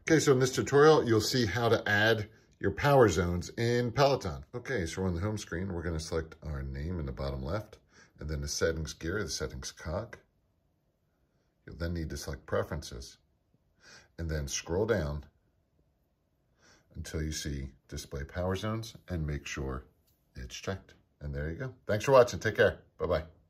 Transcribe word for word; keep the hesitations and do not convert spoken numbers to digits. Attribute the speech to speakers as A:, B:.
A: Okay, so in this tutorial, you'll see how to add your power zones in Peloton. Okay, so we're on the home screen. We're going to select our name in the bottom left, and then the settings gear, the settings cog. You'll then need to select preferences, and then scroll down until you see display power zones and make sure it's checked. And there you go. Thanks for watching. Take care. Bye-bye.